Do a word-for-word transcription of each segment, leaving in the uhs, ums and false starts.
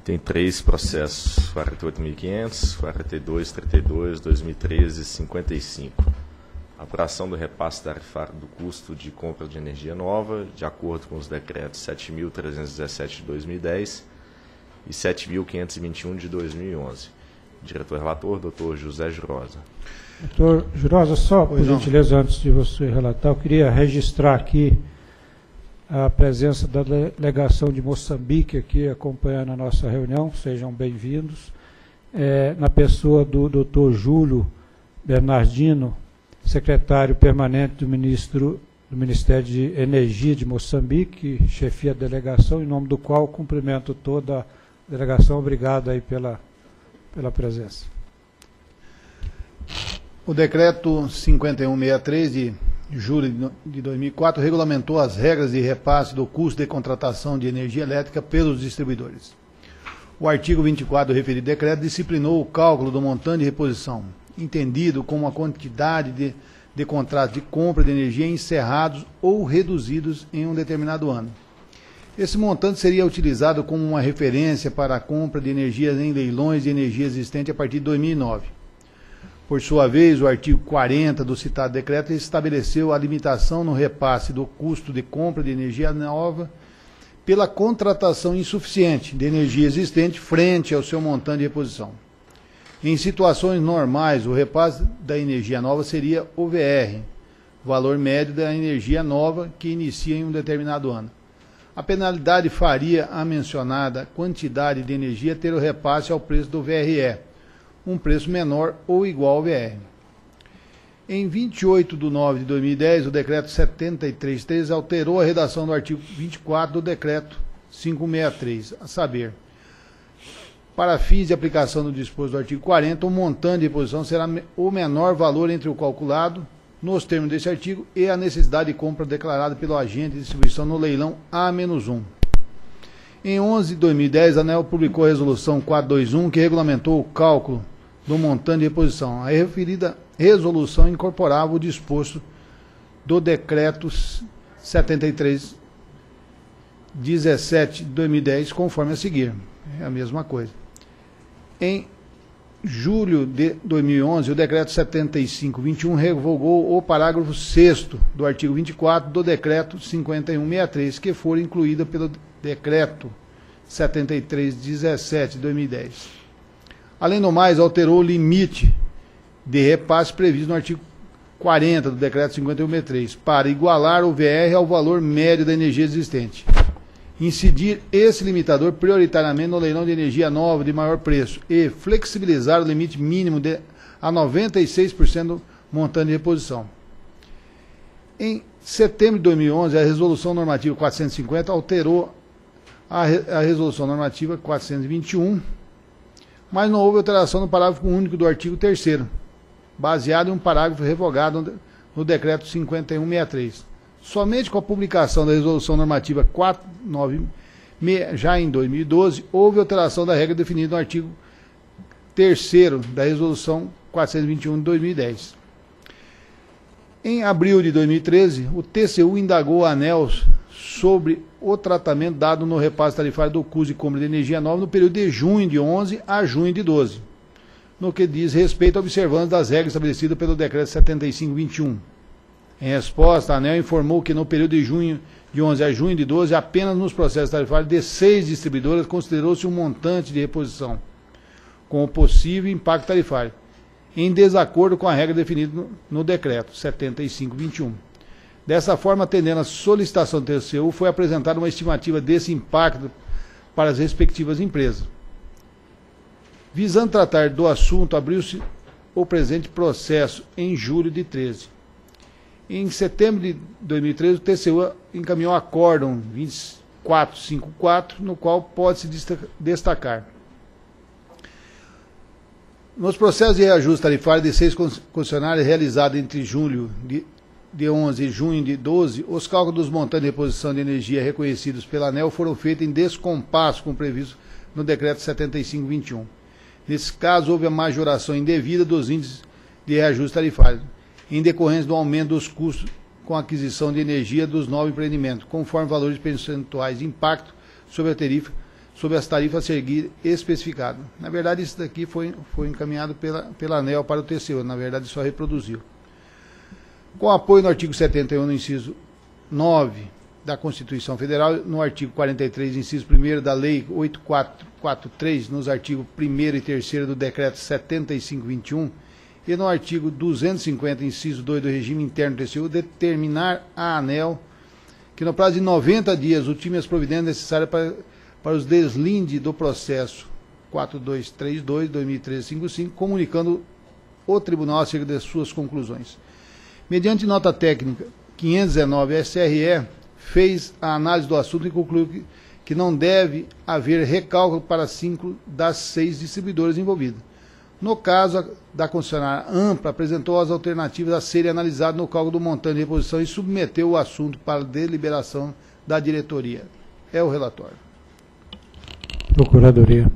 Tem três processos, quarenta e oito mil e quinhentos, quarenta e dois, trinta e dois, dois mil e treze, cinquenta e cinco. Apuração do repasse tarifário do custo de compra de energia nova, de acordo com os decretos sete mil trezentos e dezessete de dois mil e dez e sete mil quinhentos e vinte e um de dois mil e onze. Diretor-relator, doutor José Jurosa. Doutor Jurosa, só por gentileza, antes de você relatar, eu queria registrar aqui a presença da delegação de Moçambique aqui acompanhando a nossa reunião. Sejam bem-vindos. É, na pessoa do doutor Júlio Bernardino, secretário permanente do, ministro, do Ministério de Energia de Moçambique, chefia a delegação, em nome do qual cumprimento toda a delegação. Obrigado aí pela, pela presença. O decreto cinquenta e um sessenta e três de julho de dois mil e quatro regulamentou as regras de repasse do custo de contratação de energia elétrica pelos distribuidores. O artigo vinte e quatro do referido decreto disciplinou o cálculo do montante de reposição, entendido como a quantidade de, de contratos de compra de energia encerrados ou reduzidos em um determinado ano. Esse montante seria utilizado como uma referência para a compra de energias em leilões de energia existente a partir de dois mil e nove. Por sua vez, o artigo quarenta do citado decreto estabeleceu a limitação no repasse do custo de compra de energia nova pela contratação insuficiente de energia existente frente ao seu montante de reposição. Em situações normais, o repasse da energia nova seria o V R, valor médio da energia nova que inicia em um determinado ano. A penalidade faria a mencionada quantidade de energia ter o repasse ao preço do V R E, um preço menor ou igual ao V R. Em vinte e oito de nove de dois mil e dez, o decreto setenta e três treze alterou a redação do artigo vinte e quatro do decreto quinhentos e sessenta e três, a saber, para fins de aplicação do disposto do artigo quarenta, o montante de reposição será o menor valor entre o calculado, nos termos desse artigo, e a necessidade de compra declarada pelo agente de distribuição no leilão A menos um. Em onze de dois mil e dez, a ANEEL publicou a resolução quatrocentos e vinte e um, que regulamentou o cálculo do montante de reposição. A referida resolução incorporava o disposto do decreto setenta e três dezessete de dois mil e dez, conforme a seguir. É a mesma coisa. Em julho de dois mil e onze, o decreto setenta e cinco vinte e um revogou o parágrafo sexto do artigo vinte e quatro do decreto cinquenta e um sessenta e três, que foi incluída pelo decreto setenta e três dezessete de dois mil e dez. Além do mais, alterou o limite de repasse previsto no artigo quarenta do decreto cinquenta e um sessenta e três, para igualar o V R ao valor médio da energia existente. Incidir esse limitador prioritariamente no leilão de energia nova de maior preço e flexibilizar o limite mínimo de, a noventa e seis por cento do montante de reposição. Em setembro de dois mil e onze, a Resolução Normativa quatrocentos e cinquenta alterou a, a Resolução Normativa quatrocentos e vinte e um, mas não houve alteração no parágrafo único do artigo terceiro, baseado em um parágrafo revogado no decreto cinquenta e um sessenta e três. Somente com a publicação da Resolução Normativa quatrocentos e noventa e seis, já em dois mil e doze, houve alteração da regra definida no artigo terceiro da Resolução quatrocentos e vinte e um de dois mil e dez. Em abril de dois mil e treze, o T C U indagou a ANEEL sobre o tratamento dado no repasse tarifário do custo de compra de energia nova no período de junho de onze a junho de doze, no que diz respeito à observância das regras estabelecidas pelo decreto setenta e cinco vinte e um. Em resposta, a ANEEL informou que no período de junho de onze a junho de doze, apenas nos processos tarifários de seis distribuidoras considerou-se um montante de reposição, com o possível impacto tarifário, em desacordo com a regra definida no, no decreto setenta e cinco vinte e um. Dessa forma, atendendo à solicitação do T C U, foi apresentada uma estimativa desse impacto para as respectivas empresas. Visando tratar do assunto, abriu-se o presente processo em julho de treze. Em setembro de dois mil e treze, o T C U encaminhou acórdão vinte e quatro cinquenta e quatro, no qual pode-se destacar: nos processos de reajuste tarifário de seis concessionárias realizados entre julho de, de onze e junho de doze, os cálculos dos montantes de reposição de energia reconhecidos pela ANEEL foram feitos em descompasso com o previsto no decreto setenta e cinco vinte e um. Nesse caso, houve a majoração indevida dos índices de reajuste tarifário, em decorrência do aumento dos custos com a aquisição de energia dos novos empreendimentos, conforme valores percentuais de impacto sobre a tarifa, sobre as tarifas a seguir especificadas. Na verdade, isso daqui foi, foi encaminhado pela, pela ANEEL para o T C U, na verdade só reproduziu. Com apoio no artigo setenta e um, no inciso nove da Constituição Federal, no artigo quarenta e três, inciso primeiro da Lei oito mil quatrocentos e quarenta e três, nos artigos primeiro e terceiro do Decreto setenta e cinco vinte e um, e no artigo duzentos e cinquenta, inciso dois do regime interno do T C U, determinar a ANEEL que no prazo de noventa dias ultime as providências necessárias para, para os deslinde do processo quatro dois três dois, dois mil e treze, cinquenta e cinco, comunicando o Tribunal acerca de suas conclusões. Mediante nota técnica quinhentos e dezenove, a S R E fez a análise do assunto e concluiu que, que não deve haver recálculo para cinco das seis distribuidoras envolvidas. No caso da concessionária Ampla, apresentou as alternativas a serem analisadas no cálculo do montante de reposição e submeteu o assunto para deliberação da diretoria. É o relatório. Procuradoria.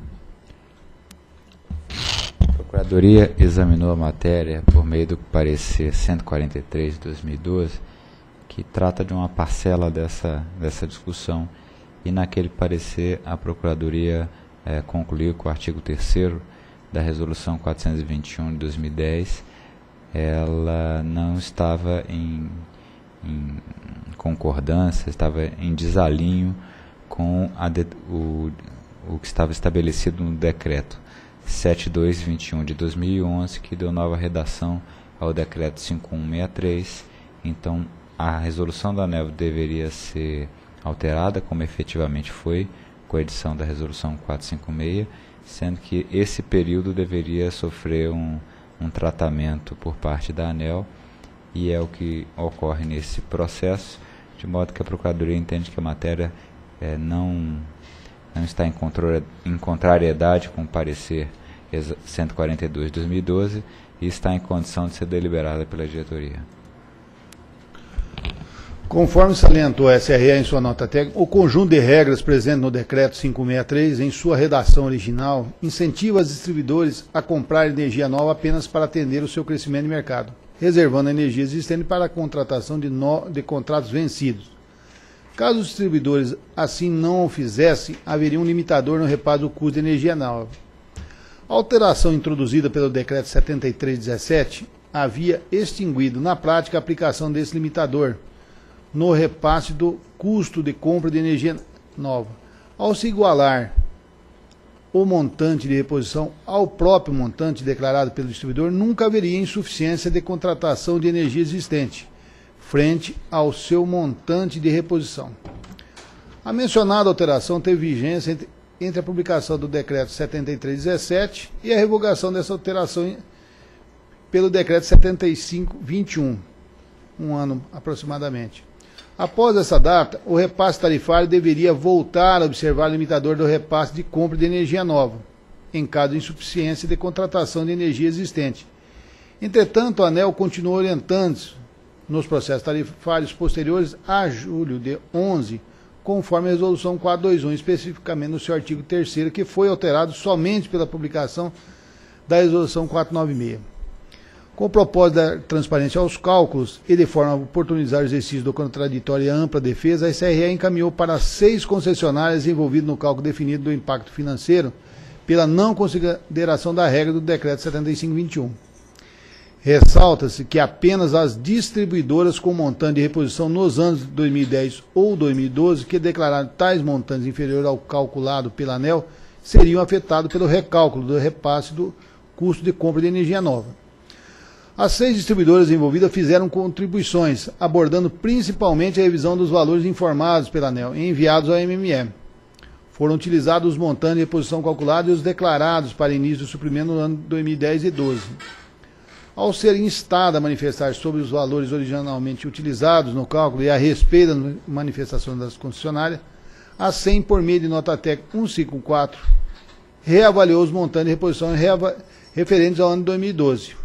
A Procuradoria examinou a matéria por meio do parecer cento e quarenta e três de dois mil e doze, que trata de uma parcela dessa, dessa discussão, e naquele parecer a Procuradoria eh, concluiu que o artigo terceiro da Resolução quatrocentos e vinte e um de dois mil e dez, ela não estava em, em concordância, estava em desalinho com a de, o, o que estava estabelecido no Decreto setenta e dois vinte e um de dois mil e onze, que deu nova redação ao Decreto cinquenta e um sessenta e três. Então, a resolução da ANEEL deveria ser alterada, como efetivamente foi, com a edição da Resolução quatrocentos e cinquenta e seis, sendo que esse período deveria sofrer um, um tratamento por parte da ANEEL, e é o que ocorre nesse processo, de modo que a Procuradoria entende que a matéria é, não, não está em, contra, em contrariedade com o parecer cento e quarenta e dois de dois mil e doze e está em condição de ser deliberada pela diretoria. Conforme salientou a S R E em sua nota técnica, o conjunto de regras presente no Decreto quinhentos e sessenta e três, em sua redação original, incentiva os distribuidores a comprar energia nova apenas para atender o seu crescimento de mercado, reservando a energia existente para a contratação de, no, de contratos vencidos. Caso os distribuidores assim não o fizessem, haveria um limitador no repasse do custo de energia nova. A alteração introduzida pelo Decreto setenta e três dezessete havia extinguido, na prática, a aplicação desse limitador no repasse do custo de compra de energia nova. Ao se igualar o montante de reposição ao próprio montante declarado pelo distribuidor, nunca haveria insuficiência de contratação de energia existente, frente ao seu montante de reposição. A mencionada alteração teve vigência entre, entre a publicação do Decreto setenta e três dezessete e a revogação dessa alteração pelo Decreto setenta e cinco vinte e um, um ano aproximadamente. Após essa data, o repasse tarifário deveria voltar a observar o limitador do repasse de compra de energia nova, em caso de insuficiência de contratação de energia existente. Entretanto, a ANEEL continuou orientando nos processos tarifários posteriores a julho de onze, conforme a Resolução quatrocentos e vinte e um, especificamente no seu artigo terceiro, que foi alterado somente pela publicação da Resolução quatrocentos e noventa e seis. Com o propósito da transparência aos cálculos e de forma a oportunizar o exercício do contraditório e a ampla defesa, a S R E encaminhou para seis concessionárias envolvidas no cálculo definido do impacto financeiro pela não consideração da regra do Decreto setenta e cinco vinte e um. Ressalta-se que apenas as distribuidoras com montante de reposição nos anos de dois mil e dez ou dois mil e doze que declararam tais montantes inferiores ao calculado pela ANEEL seriam afetados pelo recálculo do repasse do custo de compra de energia nova. As seis distribuidoras envolvidas fizeram contribuições, abordando principalmente a revisão dos valores informados pela ANEEL e enviados ao M M E. Foram utilizados os montantes de reposição calculados e os declarados para início do suprimento no ano dois mil e dez e dois mil e doze. Ao ser instada a manifestar sobre os valores originalmente utilizados no cálculo e a respeito da manifestação das concessionárias, a SEM, por meio de nota técnica cento e cinquenta e quatro, reavaliou os montantes de reposição referentes ao ano dois mil e doze.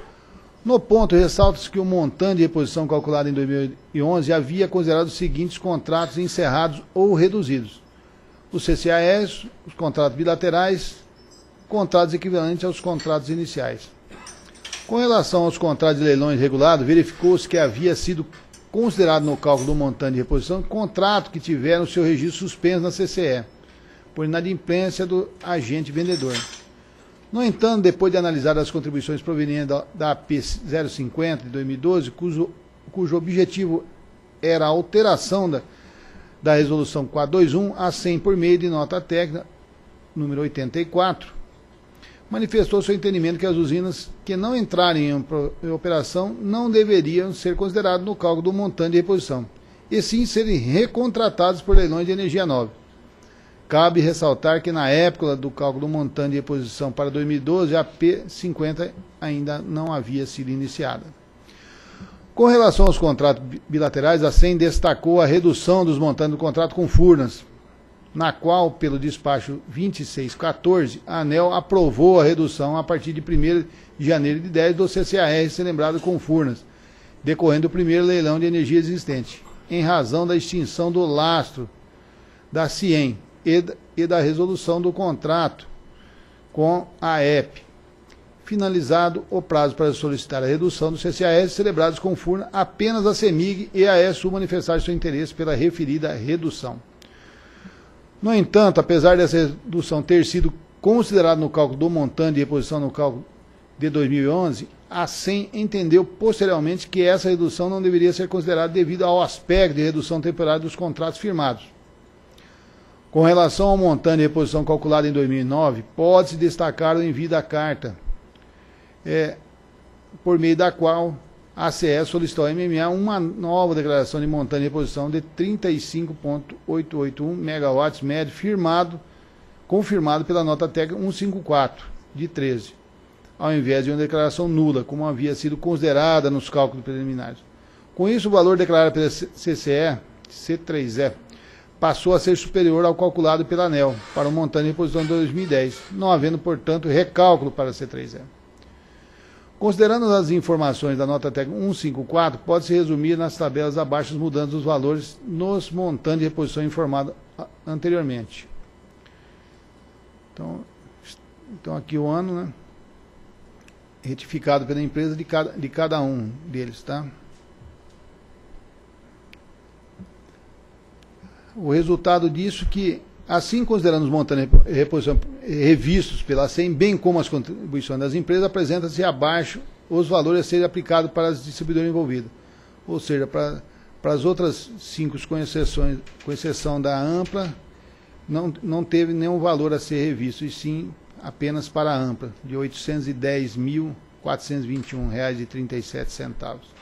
No ponto, ressalta-se que o montante de reposição calculado em dois mil e onze havia considerado os seguintes contratos encerrados ou reduzidos: os C C A S, os contratos bilaterais, contratos equivalentes aos contratos iniciais. Com relação aos contratos de leilões regulados, verificou-se que havia sido considerado no cálculo do montante de reposição contrato que tiveram seu registro suspenso na C C E, por inadimplência do agente vendedor. No entanto, depois de analisar as contribuições provenientes da, da A P zero cinquenta de dois mil e doze, cujo, cujo objetivo era a alteração da, da resolução quatrocentos e vinte e um, a cem por meio de nota técnica número oitenta e quatro, manifestou seu entendimento que as usinas que não entrarem em, em operação não deveriam ser consideradas no cálculo do montante de reposição, e sim serem recontratadas por leilões de energia nova. Cabe ressaltar que na época do cálculo do montante de reposição para dois mil e doze, a P cinquenta ainda não havia sido iniciada. Com relação aos contratos bilaterais, a SEM destacou a redução dos montantes do contrato com Furnas, na qual, pelo despacho vinte e seis quatorze, a ANEEL aprovou a redução a partir de primeiro de janeiro de dez do C C A R celebrado com Furnas, decorrendo do primeiro leilão de energia existente, em razão da extinção do lastro da CIEM e da resolução do contrato com a E P. Finalizado o prazo para solicitar a redução do C C A R celebrados com Furnas, apenas a CEMIG e a ESU manifestaram seu interesse pela referida redução. No entanto, apesar dessa redução ter sido considerada no cálculo do montante de reposição no cálculo de dois mil e onze, a SEM entendeu posteriormente que essa redução não deveria ser considerada devido ao aspecto de redução temporária dos contratos firmados. Com relação ao montante de reposição calculado em dois mil e nove, pode-se destacar o envio da carta, é, por meio da qual a A C E solicitou ao M M A uma nova declaração de montante de reposição de trinta e cinco vírgula oitocentos e oitenta e um megawatts médio, firmado, confirmado pela nota técnica cento e cinquenta e quatro, de treze, ao invés de uma declaração nula, como havia sido considerada nos cálculos preliminares. Com isso, o valor declarado pela C C E, C três E, passou a ser superior ao calculado pela ANEEL para o montante de reposição de dois mil e dez, não havendo, portanto, recálculo para a C três E. Considerando as informações da nota técnica cento e cinquenta e quatro, pode-se resumir nas tabelas abaixo as mudanças dos valores nos montantes de reposição informados anteriormente. Então, então aqui o ano, né, retificado pela empresa de cada, de cada um deles, tá? O resultado disso que, assim considerando os montantes de reposição revistos pela SEM, bem como as contribuições das empresas, apresenta-se abaixo os valores a serem aplicados para as distribuidoras envolvidas. Ou seja, para, para as outras cinco, com, exceções, com exceção da Ampla, não, não teve nenhum valor a ser revisto, e sim apenas para a Ampla, de oitocentos e dez mil, quatrocentos e vinte e um reais e trinta e sete centavos.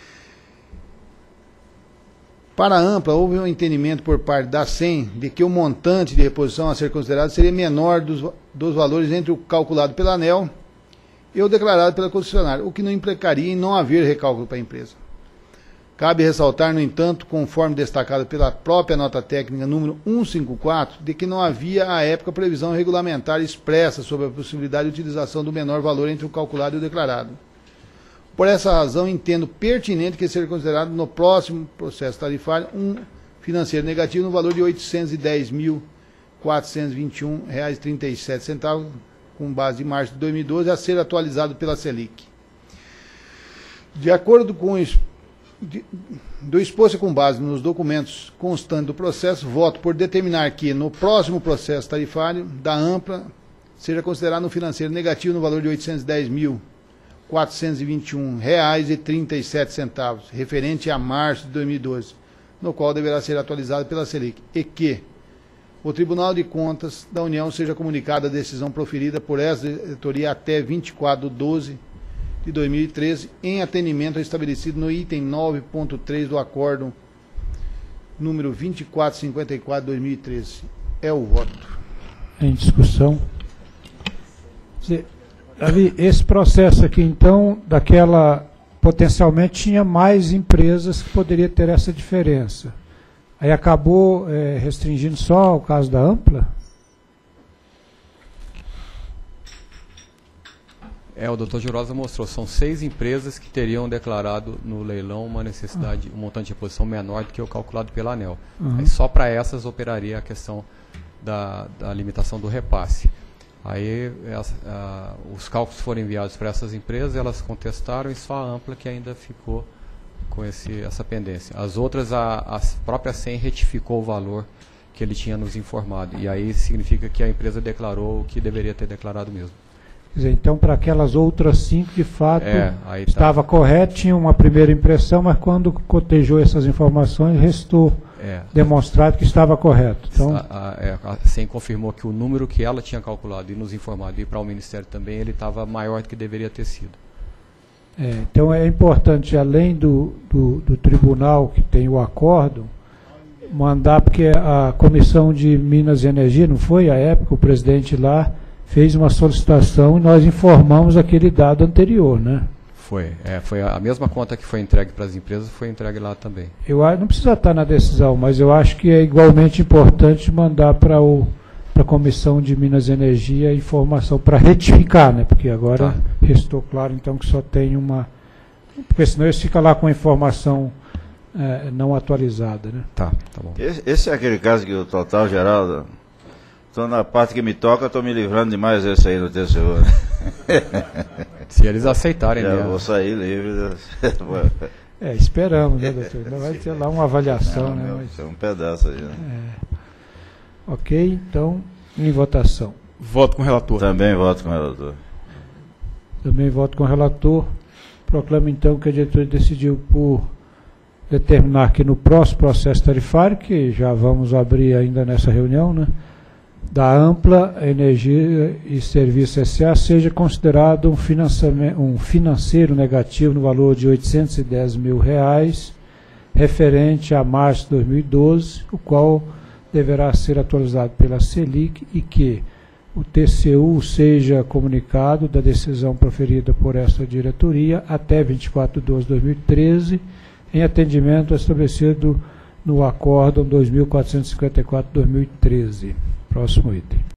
Para a Ampla, houve um entendimento por parte da SEM de que o montante de reposição a ser considerado seria menor dos, dos valores entre o calculado pela ANEEL e o declarado pela concessionária, o que não implicaria em não haver recálculo para a empresa. Cabe ressaltar, no entanto, conforme destacado pela própria nota técnica número cento e cinquenta e quatro, de que não havia à época previsão regulamentar expressa sobre a possibilidade de utilização do menor valor entre o calculado e o declarado. Por essa razão, entendo pertinente que seja considerado no próximo processo tarifário um financeiro negativo no valor de oitocentos e dez mil, quatrocentos e vinte e um reais e trinta e sete centavos, com base em março de dois mil e doze, a ser atualizado pela Selic. De acordo com o de, do exposto com base nos documentos constantes do processo, voto por determinar que, no próximo processo tarifário da Ampla, seja considerado um financeiro negativo no valor de oitocentos e dez mil, quatrocentos e vinte e um reais e trinta e sete centavos, referente a março de dois mil e doze, no qual deverá ser atualizado pela Selic, e que o Tribunal de Contas da União seja comunicada a decisão proferida por essa diretoria até vinte e quatro de doze de dois mil e treze, em atendimento ao estabelecido no item nove ponto três do Acórdão número vinte e quatro cinquenta e quatro de dois mil e treze. É o voto. Em discussão. Davi, esse processo aqui, então, daquela, potencialmente tinha mais empresas que poderia ter essa diferença. Aí acabou é, restringindo só o caso da Ampla? É, o doutor Girosa mostrou, são seis empresas que teriam declarado no leilão uma necessidade, um montante de reposição menor do que o calculado pela ANEEL. Uhum. Aí só para essas operaria a questão da, da limitação do repasse. Aí as, a, os cálculos foram enviados para essas empresas, elas contestaram, e só a Ampla que ainda ficou com esse, essa pendência. As outras, a, a própria SEM retificou o valor que ele tinha nos informado. E aí significa que a empresa declarou o que deveria ter declarado mesmo. Quer dizer, então, para aquelas outras cinco, de fato, é, aí estava tá. correto, tinha uma primeira impressão, mas quando cotejou essas informações, restou é. demonstrado que estava correto. Então, a, a, é, a SEM confirmou que o número que ela tinha calculado e nos informado, e para o Ministério também, ele estava maior do que deveria ter sido. É, então, é importante, além do, do, do tribunal que tem o acórdão, mandar, porque a Comissão de Minas e Energia, não foi, à época, o presidente lá fez uma solicitação e nós informamos aquele dado anterior, né? Foi, é, foi a mesma conta que foi entregue para as empresas, foi entregue lá também. Eu não precisa estar na decisão, mas eu acho que é igualmente importante mandar para o para a Comissão de Minas e Energia a informação para retificar, né? Porque agora tá. restou claro então que só tem uma, porque senão eles ficam lá com a informação é, não atualizada, né? Tá, tá bom. Esse, esse é aquele caso que o Total, Geraldo, estou na parte que me toca, estou me livrando demais desse aí no T C U. Se eles aceitarem, já né? vou sair livre. É, esperamos, né, doutor? Ainda vai ter lá uma avaliação, não, né? Meu, mas... é um pedaço aí, né? É. Ok, então, em votação. Voto com o relator. Também voto com o relator. Também voto com o relator. Proclamo, então, que a diretoria decidiu por determinar que no próximo processo tarifário, que já vamos abrir ainda nessa reunião, né, da Ampla Energia e Serviços S A seja considerado um, financiamento, um financeiro negativo no valor de oitocentos e dez mil reais, referente a março de dois mil e doze, o qual deverá ser atualizado pela Selic, e que o T C U seja comunicado da decisão proferida por esta diretoria até vinte e quatro de doze de dois mil e treze, em atendimento estabelecido no Acórdão dois mil quatrocentos e cinquenta e quatro de dois mil e treze. Próximo item.